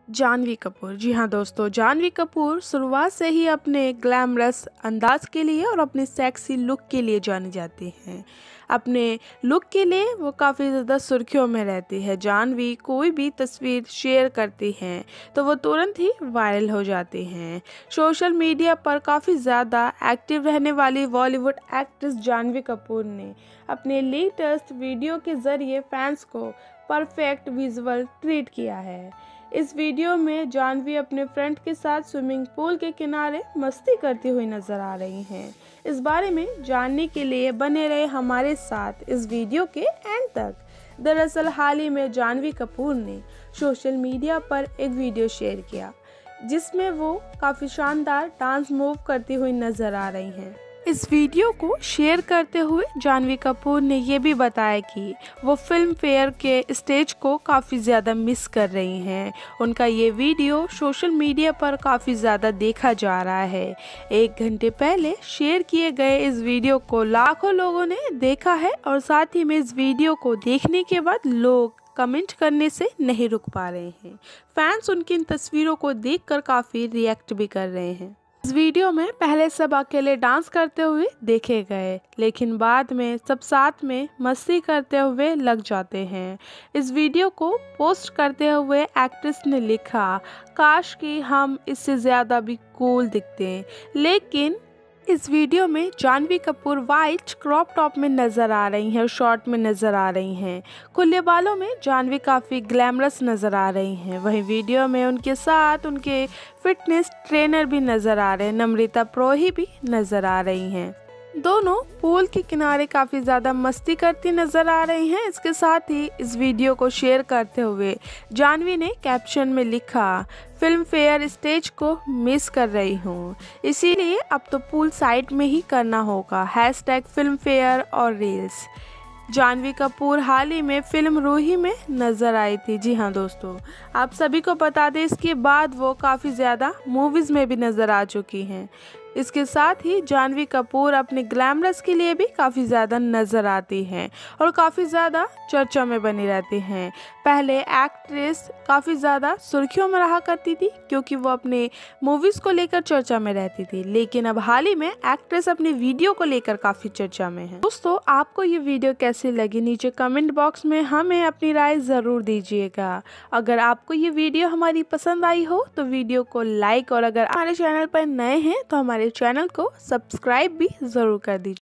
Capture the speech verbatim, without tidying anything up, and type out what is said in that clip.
जानवी कपूर। जी हाँ दोस्तों, जानवी कपूर शुरुआत से ही अपने ग्लैमरस अंदाज के लिए और अपने सेक्सी लुक के लिए जानी जाती हैं। अपने लुक के लिए वो काफ़ी ज़्यादा सुर्खियों में रहती है। जानवी कोई भी तस्वीर शेयर करती हैं तो वो तुरंत ही वायरल हो जाती हैं। सोशल मीडिया पर काफ़ी ज़्यादा एक्टिव रहने वाली बॉलीवुड एक्ट्रेस जानवी कपूर ने अपने लेटेस्ट वीडियो के ज़रिए फैंस को परफेक्ट विजुअल ट्रीट किया है। इस वीडियो में जानवी अपने फ्रेंड के साथ स्विमिंग पूल के किनारे मस्ती करती हुई नजर आ रही हैं। इस बारे में जानने के लिए बने रहे हमारे साथ इस वीडियो के एंड तक। दरअसल हाल ही में जानवी कपूर ने सोशल मीडिया पर एक वीडियो शेयर किया जिसमें वो काफ़ी शानदार डांस मूव करती हुई नजर आ रही हैं। इस वीडियो को शेयर करते हुए जानवी कपूर ने ये भी बताया कि वो फिल्म फेयर के स्टेज को काफ़ी ज़्यादा मिस कर रही हैं। उनका ये वीडियो सोशल मीडिया पर काफ़ी ज़्यादा देखा जा रहा है। एक घंटे पहले शेयर किए गए इस वीडियो को लाखों लोगों ने देखा है और साथ ही में इस वीडियो को देखने के बाद लोग कमेंट करने से नहीं रुक पा रहे हैं। फैंस उनकी इन तस्वीरों को देखकर काफ़ी रिएक्ट भी कर रहे हैं। इस वीडियो में पहले सब अकेले डांस करते हुए देखे गए, लेकिन बाद में सब साथ में मस्ती करते हुए लग जाते हैं। इस वीडियो को पोस्ट करते हुए एक्ट्रेस ने लिखा, काश कि हम इससे ज़्यादा भी कूल दिखते। लेकिन इस वीडियो में Janhvi Kapoor white crop top में नज़र आ रही हैं और शॉर्ट में नज़र आ रही हैं। खुले बालों में जानवी काफ़ी ग्लैमरस नज़र आ रही हैं। वहीं वीडियो में उनके साथ उनके फिटनेस ट्रेनर भी नज़र आ रहे हैं, नम्रता प्रोही भी नज़र आ रही हैं। दोनों पूल के किनारे काफ़ी ज़्यादा मस्ती करती नज़र आ रही हैं। इसके साथ ही इस वीडियो को शेयर करते हुए जानवी ने कैप्शन में लिखा, फिल्म फेयर स्टेज को मिस कर रही हूँ, इसीलिए अब तो पूल साइड में ही करना होगा। हैशटैग फिल्म फेयर और रील्स। जानवी कपूर हाल ही में फिल्म रूही में नज़र आई थी। जी हाँ दोस्तों, आप सभी को बता दें इसके बाद वो काफ़ी ज़्यादा मूवीज़ में भी नज़र आ चुकी हैं। इसके साथ ही जानवी कपूर अपने ग्लैमरस के लिए भी काफ़ी ज़्यादा नज़र आती हैं और काफ़ी ज़्यादा चर्चा में बनी रहती हैं। पहले एक्ट्रेस काफ़ी ज़्यादा सुर्खियों में रहा करती थी क्योंकि वो अपने मूवीज़ को लेकर चर्चा में रहती थी, लेकिन अब हाल ही में एक्ट्रेस अपने वीडियो को लेकर काफ़ी चर्चा में है। दोस्तों, आपको ये वीडियो कैसी लगी नीचे कमेंट बॉक्स में हमें अपनी राय ज़रूर दीजिएगा। अगर आपको ये वीडियो हमारी पसंद आई हो तो वीडियो को लाइक और अगर हमारे चैनल पर नए हैं तो हमारे चैनल को सब्सक्राइब भी ज़रूर कर दीजिए।